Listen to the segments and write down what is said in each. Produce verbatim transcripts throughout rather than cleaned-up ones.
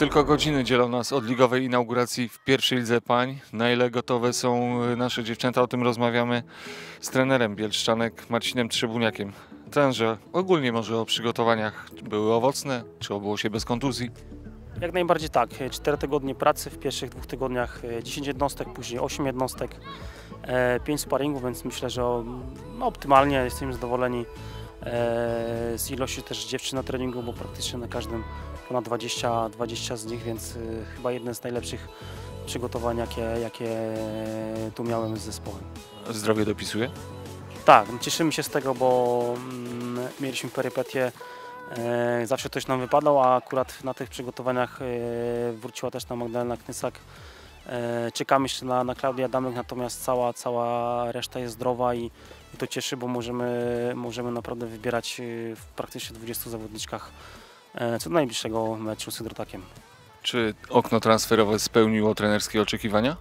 Tylko godziny dzielą nas od ligowej inauguracji w pierwszej lidze pań. Na ile gotowe są nasze dziewczęta? O tym rozmawiamy z trenerem bielszczanek Marcinem Trzebuniakiem. Trenerze, ogólnie może o przygotowaniach były owocne, czy obyło się bez kontuzji? Jak najbardziej tak. cztery tygodnie pracy, w pierwszych dwóch tygodniach dziesięć jednostek, później osiem jednostek, pięć sparingów, więc myślę, że no, optymalnie jesteśmy zadowoleni z ilości też dziewczyn na treningu, bo praktycznie na każdym ponad dwadzieścia, dwadzieścia z nich, więc chyba jedne z najlepszych przygotowań, jakie, jakie tu miałem z zespołem. Zdrowie dopisuje? Tak, cieszymy się z tego, bo mm, mieliśmy perypetie. E, zawsze ktoś nam wypadał, a akurat na tych przygotowaniach e, wróciła też na Magdalena Knysak. E, czekamy jeszcze na, na Klaudię Adamek, natomiast cała, cała reszta jest zdrowa i, i to cieszy, bo możemy, możemy naprawdę wybierać w praktycznie dwudziestu zawodniczkach e, co do najbliższego meczu z Hydrotakiem. Czy okno transferowe spełniło trenerskie oczekiwania?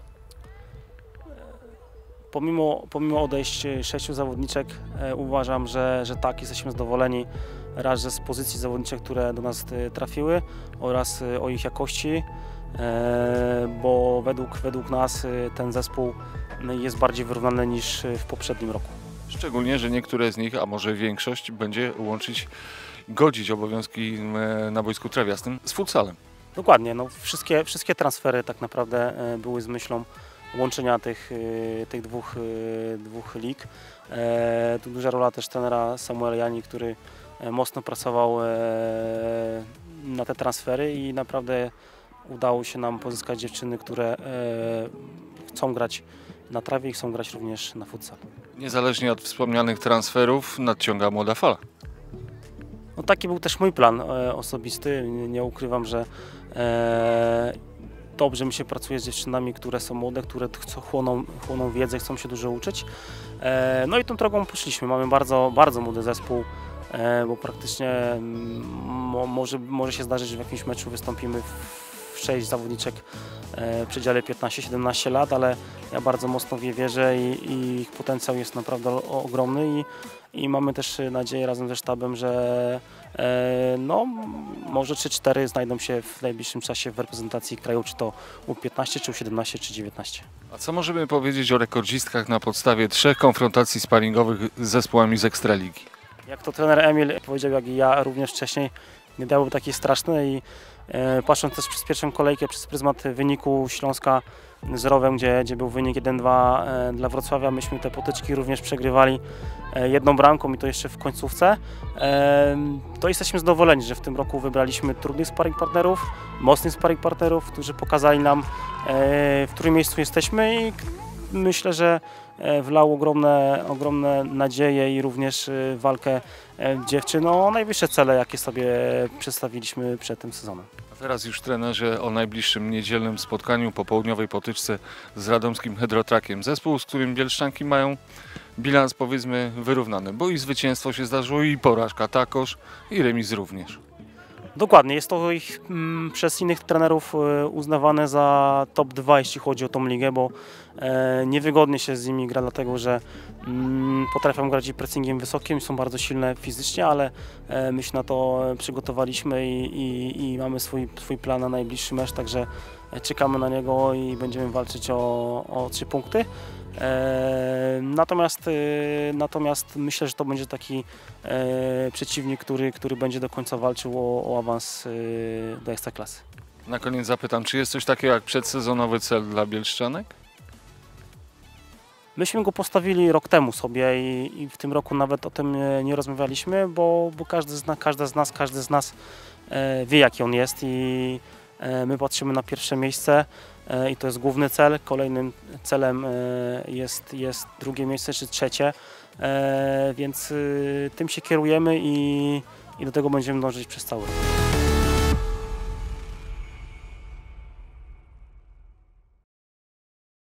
Pomimo, pomimo odejść sześciu zawodniczek e, uważam, że, że tak, jesteśmy zadowoleni raz że z pozycji zawodniczek, które do nas trafiły oraz o ich jakości, e, bo według, według nas ten zespół jest bardziej wyrównany niż w poprzednim roku. Szczególnie, że niektóre z nich, a może większość, będzie łączyć, godzić obowiązki na boisku trawiastym z futsalem. Dokładnie, no, wszystkie, wszystkie transfery tak naprawdę były z myślą łączenia tych, tych dwóch, dwóch lig. E, tu duża rola też trenera Samuela Jani, który mocno pracował e, na te transfery i naprawdę udało się nam pozyskać dziewczyny, które e, chcą grać na trawie i chcą grać również na futsal. Niezależnie od wspomnianych transferów nadciąga młoda fala. No, taki był też mój plan e, osobisty. Nie, nie ukrywam, że e, dobrze mi się pracuje z dziewczynami, które są młode, które chcą, chłoną, chłoną wiedzę, chcą się dużo uczyć. E, no i tą drogą poszliśmy. Mamy bardzo, bardzo młody zespół, e, bo praktycznie mo, może, może się zdarzyć, że w jakimś meczu wystąpimy w sześć zawodniczek e, w przedziale piętnaście siedemnaście lat, ale ja bardzo mocno w je wierzę i, i ich potencjał jest naprawdę o, ogromny i, i mamy też nadzieję razem ze sztabem, że e, no, może trzy cztery znajdą się w najbliższym czasie w reprezentacji kraju, czy to U piętnaście, czy U siedemnaście, czy dziewiętnaście. A co możemy powiedzieć o rekordzistkach na podstawie trzech konfrontacji sparingowych z zespołami z Ekstraligi? Jak to trener Emil powiedział, jak i ja również wcześniej, nie dałoby takie straszne i e, patrząc też przez pierwszą kolejkę, przez pryzmat wyniku Śląska z Rowem, gdzie, gdzie był wynik jeden dwa e, dla Wrocławia, myśmy te potyczki również przegrywali e, jedną bramką i to jeszcze w końcówce. E, to jesteśmy zadowoleni, że w tym roku wybraliśmy trudnych sparring partnerów, mocnych sparring partnerów, którzy pokazali nam, e, w którym miejscu jesteśmy i myślę, że wlał ogromne, ogromne nadzieje i również walkę dziewczyn o najwyższe cele, jakie sobie przedstawiliśmy przed tym sezonem. A teraz już trenerze o najbliższym niedzielnym spotkaniu, popołudniowej potyczce z radomskim Hydrotrakiem. Zespół, z którym bielszczanki mają bilans powiedzmy wyrównany, bo i zwycięstwo się zdarzyło, i porażka takoż, i remis również. Dokładnie, jest to ich m, przez innych trenerów e, uznawane za top dwa, jeśli chodzi o tą ligę, bo e, niewygodnie się z nimi gra, dlatego że m, potrafią grać i pressingiem wysokim, są bardzo silne fizycznie, ale e, my się na to przygotowaliśmy i, i, i mamy swój, swój plan na najbliższy mecz, także czekamy na niego i będziemy walczyć o, o trzy punkty. E, natomiast, e, natomiast myślę, że to będzie taki e, przeciwnik, który, który będzie do końca walczył o, o awans e, do Ekstraklasy. Na koniec zapytam, czy jest coś takiego jak przedsezonowy cel dla bielszczanek? Myśmy go postawili rok temu sobie i, i w tym roku nawet o tym nie, nie rozmawialiśmy, bo, bo każdy, zna, każda z nas, każdy z nas e, wie, jaki on jest i e, my patrzymy na pierwsze miejsce. I to jest główny cel. Kolejnym celem jest, jest drugie miejsce czy trzecie, więc tym się kierujemy i, i do tego będziemy dążyć przez cały rok.